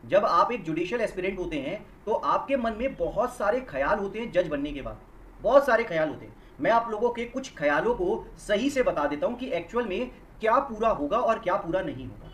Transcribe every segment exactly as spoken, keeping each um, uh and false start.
जब आप एक जुडिशियल एस्पिरेंट होते हैं तो आपके मन में बहुत सारे ख्याल होते हैं जज बनने के बाद, बहुत सारे ख्याल होते हैं। मैं आप लोगों के कुछ ख्यालों को सही से बता देता हूं कि एक्चुअल में क्या पूरा होगा और क्या पूरा नहीं होगा।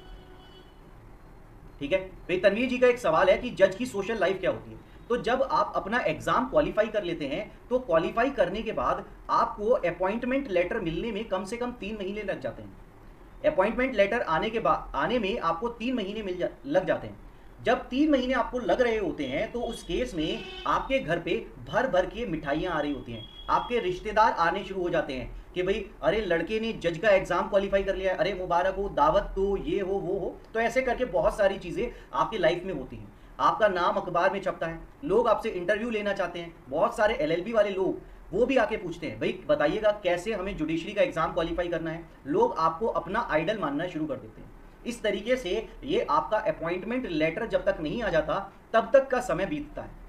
ठीक है, भाई तनवीर जी का एक सवाल है कि जज की सोशल लाइफ क्या होती है। तो जब आप अपना एग्जाम क्वालिफाई कर लेते हैं तो क्वालिफाई करने के बाद आपको अपॉइंटमेंट लेटर मिलने में कम से कम तीन महीने लग जाते हैं। अपॉइंटमेंट लेटर आने के बाद आने में आपको तीन महीने मिल जा लग जाते हैं। जब तीन महीने आपको लग रहे होते हैं तो उस केस में आपके घर पे भर भर के मिठाइयाँ आ रही होती हैं, आपके रिश्तेदार आने शुरू हो जाते हैं कि भाई अरे लड़के ने जज का एग्जाम क्वालिफाई कर लिया है, अरे मुबारक हो, दावत तो ये हो वो हो। तो ऐसे करके बहुत सारी चीज़ें आपकी लाइफ में होती हैं। आपका नाम अखबार में छपता है, लोग आपसे इंटरव्यू लेना चाहते हैं, बहुत सारे एलएलबी वाले लोग वो भी आके पूछते हैं भाई बताइएगा कैसे हमें जुडिशरी का एग्जाम क्वालिफाई करना है। लोग आपको अपना आइडल मानना शुरू कर देते हैं। इस तरीके से ये आपका अपॉइंटमेंट लेटर जब तक नहीं आ जाता तब तक का समय बीतता है।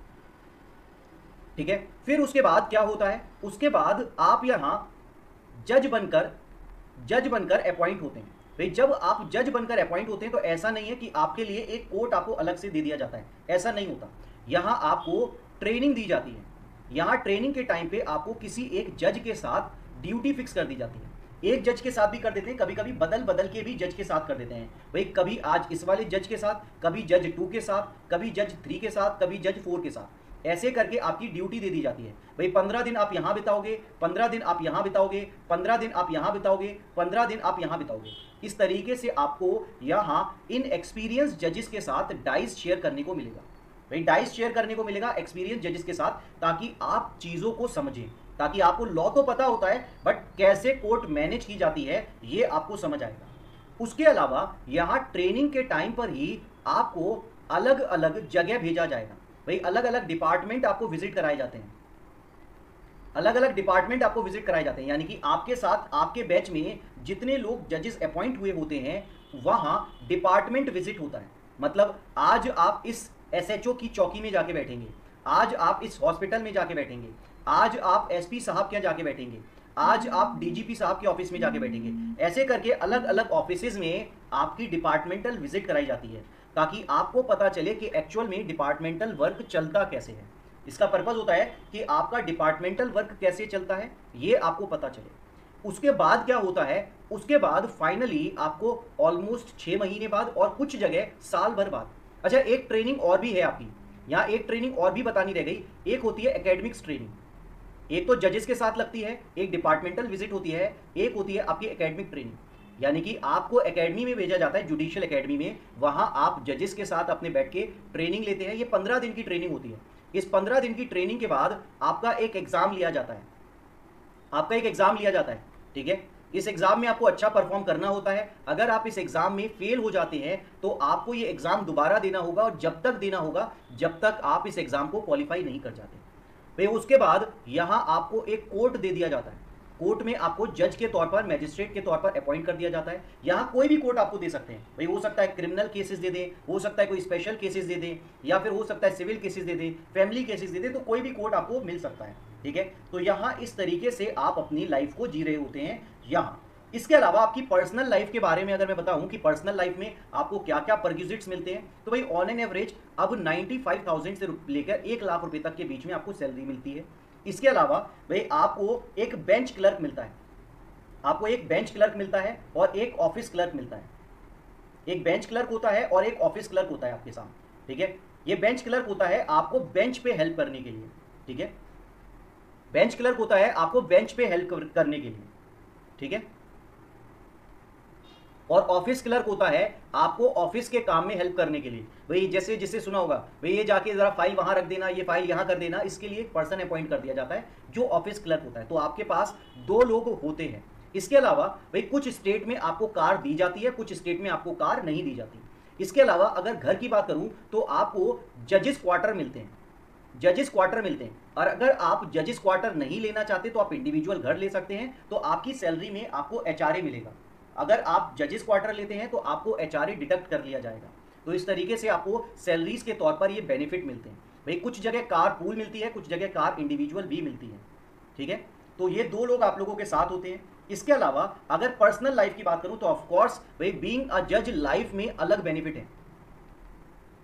ठीक है, फिर उसके बाद क्या होता है, उसके बाद आप यहाँ जज बनकर जज बनकर अपॉइंट होते हैं। भाई जब आप जज बनकर अपॉइंट होते हैं तो ऐसा नहीं है कि आपके लिए एक कोर्ट आपको अलग से दे दिया जाता है, ऐसा नहीं होता। यहाँ आपको ट्रेनिंग दी जाती है। यहाँ ट्रेनिंग के टाइम पे आपको किसी एक जज के साथ ड्यूटी फिक्स कर दी जाती है। एक जज के साथ भी कर देते हैं, कभी कभी बदल बदल के भी जज के साथ कर देते हैं। भाई कभी आज इस वाले जज के साथ, कभी जज टू के साथ, कभी जज थ्री के साथ, कभी जज फोर के साथ, ऐसे करके आपकी ड्यूटी दे दी जाती है। भाई पंद्रह दिन आप यहाँ बिताओगे, पंद्रह दिन आप यहाँ बिताओगे, पंद्रह दिन आप यहाँ बिताओगे, पंद्रह दिन आप यहाँ बिताओगे। इस तरीके से आपको यहाँ इन एक्सपीरियंस जजेस के साथ डाइस शेयर करने को मिलेगा। भाई डाइस शेयर करने को मिलेगा एक्सपीरियंस जजेस के साथ, ताकि आप चीज़ों को समझें, ताकि आपको लॉ तो पता होता है बट कैसे कोर्ट मैनेज की जाती है ये आपको समझ आएगा। उसके अलावा यहाँ ट्रेनिंग के टाइम पर ही आपको अलग अलग जगह भेजा जाएगा। भाई अलग अलग डिपार्टमेंट आपको विजिट कराए जाते हैं, अलग अलग डिपार्टमेंट आपको विजिट कराए जाते हैं। यानी कि आपके साथ आपके बैच में जितने लोग जजेस अपॉइंट हुए होते हैं वहाँ डिपार्टमेंट विजिट होता है। मतलब आज आप इस एसएचओ की चौकी में जाके बैठेंगे, आज आप इस हॉस्पिटल में जाके बैठेंगे, आज आप एसपी साहब के यहाँ जाके बैठेंगे, आज आप डीजीपी साहब के ऑफिस में जाके बैठेंगे। ऐसे करके अलग अलग ऑफिसेज में आपकी डिपार्टमेंटल विजिट कराई जाती है, ताकि आपको पता चले कि एक्चुअल में डिपार्टमेंटल वर्क चलता कैसे है। इसका पर्पज़ होता है कि आपका डिपार्टमेंटल वर्क कैसे चलता है ये आपको पता चले। उसके बाद क्या होता है, उसके बाद फाइनली आपको ऑलमोस्ट छः महीने बाद और कुछ जगह साल भर बाद, अच्छा एक ट्रेनिंग और भी है आपकी यहाँ, एक ट्रेनिंग और भी बतानी रह गई। एक होती है एकेडमिक्स ट्रेनिंग, एक तो जजेस के साथ लगती है, एक डिपार्टमेंटल विजिट होती है, एक होती है आपकी एकेडमिक ट्रेनिंग। यानी कि आपको एकेडमी में भेजा जाता है, जुडिशियल एकेडमी में, वहाँ आप जजेस के साथ अपने बैठ के ट्रेनिंग लेते हैं। ये पंद्रह दिन की ट्रेनिंग होती है। इस पंद्रह दिन की ट्रेनिंग के बाद आपका एक एग्ज़ाम लिया जाता है, आपका एक एग्ज़ाम लिया जाता है। ठीक है, इस एग्ज़ाम में आपको अच्छा परफॉर्म करना होता है। अगर आप इस एग्ज़ाम में फेल हो जाते हैं तो आपको ये एग्ज़ाम दोबारा देना होगा, और जब तक देना होगा जब तक आप इस एग्ज़ाम को क्वालिफाई नहीं कर जाते। फिर उसके बाद यहाँ आपको एक कोर्ट दे दिया जाता है। कोर्ट में आपको जज के तौर पर, मैजिस्ट्रेट के तौर पर अपॉइंट कर दिया जाता है। यहाँ कोई भी कोर्ट आपको दे सकते हैं। भाई हो सकता है क्रिमिनल केसेस दे दें, हो सकता है कोई स्पेशल केसेस दे दें, या फिर हो सकता है सिविल केसेस दे दें, फैमिली केसेस दे दें, तो कोई भी कोर्ट आपको मिल सकता है। ठीक है, तो यहाँ इस तरीके से आप अपनी लाइफ को जी रहे होते हैं यहाँ। इसके अलावा आपकी पर्सनल लाइफ के बारे में अगर मैं बताऊं कि पर्सनल लाइफ में आपको क्या क्या परक्विजिट्स मिलते हैं, तो भाई ऑन एन एवरेज अब नाइन्टी फाइव थाउजेंड से लेकर एक लाख रुपए तक के बीच में आपको सैलरी मिलती है। इसके अलावा भाई आपको एक बेंच क्लर्क मिलता है, आपको एक बेंच क्लर्क मिलता है और एक ऑफिस क्लर्क मिलता है। एक बेंच क्लर्क होता है और एक ऑफिस क्लर्क होता है आपके सामने। ठीक है, ये बेंच क्लर्क होता है आपको बेंच पे हेल्प करने के लिए। ठीक है, बेंच क्लर्क होता है आपको बेंच पे हेल्प करने के लिए। ठीक है, और ऑफिस क्लर्क होता है आपको ऑफिस के काम में हेल्प करने के लिए। भाई जैसे जिससे सुना होगा भाई ये जाके जरा फाइल वहां रख देना, ये फाइल यहां कर देना, इसके लिए एक पर्सन अपॉइंट कर दिया जाता है जो ऑफिस क्लर्क होता है। तो आपके पास दो लोग होते हैं। इसके अलावा भाई कुछ स्टेट में आपको कार दी जाती है, कुछ स्टेट में आपको कार नहीं दी जाती। इसके अलावा अगर घर की बात करूं तो आपको जजेस क्वार्टर मिलते हैं, जजेस क्वार्टर मिलते हैं। और अगर आप जजेस क्वार्टर नहीं लेना चाहते तो आप इंडिविजुअल घर ले सकते हैं। तो आपकी सैलरी में आपको एच आर ए मिलेगा। अगर आप जजेस क्वार्टर लेते हैं तो आपको एच आर ए डिडक्ट कर लिया जाएगा। तो इस तरीके से आपको सैलरीज के तौर पर ये बेनिफिट मिलते हैं। भाई कुछ जगह कार पूल मिलती है, कुछ जगह कार इंडिविजुअल भी मिलती है। ठीक है, तो ये दो लोग आप लोगों के साथ होते हैं। इसके अलावा अगर पर्सनल लाइफ की बात करूं तो ऑफकोर्स भाई बीइंग अ जज लाइफ में अलग बेनिफिट है।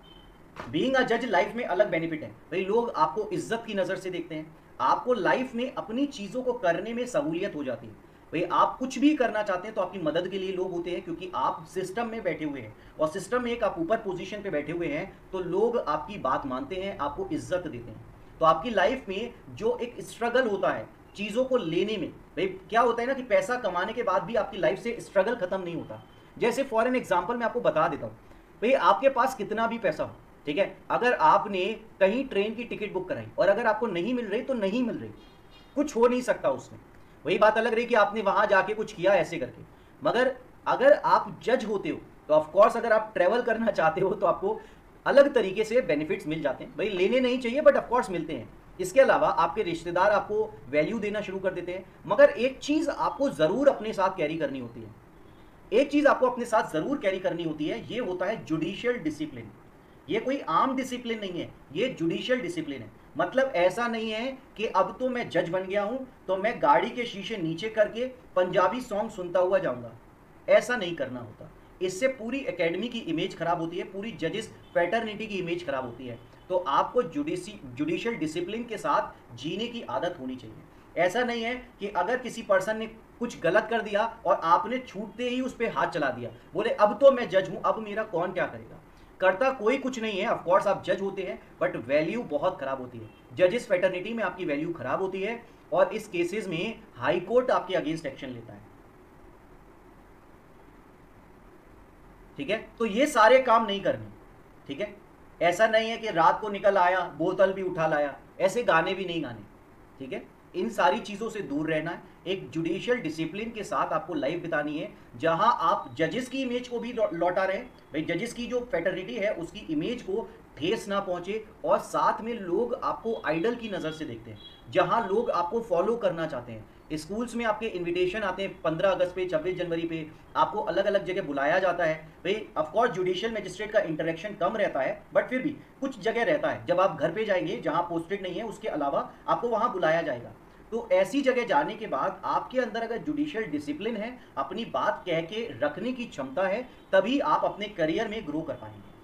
बीइंग अ जज लाइफ में अलग बेनिफिट है भाई, लोग आपको इज्जत की नज़र से देखते हैं, आपको लाइफ में अपनी चीज़ों को करने में सहूलियत हो जाती है भाई। आप कुछ भी करना चाहते हैं तो आपकी मदद के लिए लोग होते हैं, क्योंकि आप सिस्टम में बैठे हुए हैं और सिस्टम में एक आप ऊपर पोजीशन पे बैठे हुए हैं, तो लोग आपकी बात मानते हैं, आपको इज्जत देते हैं। तो आपकी लाइफ में जो एक स्ट्रगल होता है चीज़ों को लेने में, भाई क्या होता है ना कि पैसा कमाने के बाद भी आपकी लाइफ से स्ट्रगल खत्म नहीं होता। जैसे फॉर एन एग्जाम्पल मैं आपको बता देता हूँ, भाई आपके पास कितना भी पैसा हो, ठीक है, अगर आपने कहीं ट्रेन की टिकट बुक कराई और अगर आपको नहीं मिल रही तो नहीं मिल रही, कुछ हो नहीं सकता उसमें। वही बात अलग रही कि आपने वहां जाके कुछ किया ऐसे करके। मगर अगर आप जज होते हो तो ऑफकोर्स अगर आप ट्रेवल करना चाहते हो तो आपको अलग तरीके से बेनिफिट्स मिल जाते हैं, भाई लेने नहीं चाहिए बट ऑफकोर्स मिलते हैं। इसके अलावा आपके रिश्तेदार आपको वैल्यू देना शुरू कर देते हैं। मगर एक चीज़ आपको ज़रूर अपने साथ कैरी करनी होती है, एक चीज़ आपको अपने साथ ज़रूर कैरी करनी होती है, ये होता है जुडिशियल डिसिप्लिन। ये कोई आम डिसिप्लिन नहीं है, ये जुडिशियल डिसिप्लिन है। मतलब ऐसा नहीं है कि अब तो मैं जज बन गया हूं तो मैं गाड़ी के शीशे नीचे करके पंजाबी सॉन्ग सुनता हुआ जाऊंगा, ऐसा नहीं करना होता। इससे पूरी एकेडमी की इमेज खराब होती है, पूरी जजेस फैटर्निटी की इमेज खराब होती है। तो आपको जुडिसी जुडिशियल डिसिप्लिन के साथ जीने की आदत होनी चाहिए। ऐसा नहीं है कि अगर किसी पर्सन ने कुछ गलत कर दिया और आपने छूटते ही उस पर हाथ चला दिया, बोले अब तो मैं जज हूं, अब मेरा कौन क्या करेगा। करता कोई कुछ नहीं है, ऑफ कोर्स आप जज होते हैं बट वैल्यू बहुत खराब होती है। जजेस फैटर्निटी में आपकी वैल्यू खराब होती है और इस केसेस में हाई कोर्ट आपके अगेंस्ट एक्शन लेता है, ठीक है। तो ये सारे काम नहीं करने, ठीक है। ऐसा नहीं है कि रात को निकल आया बोतल भी उठा लाया, ऐसे गाने भी नहीं गाने, ठीक है। इन सारी चीज़ों से दूर रहना है। एक जुडिशियल डिसिप्लिन के साथ आपको लाइफ बितानी है, जहां आप जजेस की इमेज को भी लौटा रहे हैं, भाई जजेस की जो फैटर्निटी है उसकी इमेज को ठेस ना पहुंचे, और साथ में लोग आपको आइडल की नज़र से देखते हैं, जहां लोग आपको फॉलो करना चाहते हैं। स्कूल्स में आपके इनविटेशन आते हैं, पंद्रह अगस्त पे, छब्बीस जनवरी पे आपको अलग अलग जगह बुलाया जाता है। भाई ऑफकोर्स जुडिशियल मजिस्ट्रेट का इंटरेक्शन कम रहता है बट फिर भी कुछ जगह रहता है। जब आप घर पे जाएंगे जहां पोस्टेड नहीं है, उसके अलावा आपको वहां बुलाया जाएगा। तो ऐसी जगह जाने के बाद आपके अंदर अगर जुडिशियल डिसिप्लिन है, अपनी बात कह के रखने की क्षमता है, तभी आप अपने करियर में ग्रो कर पाएंगे।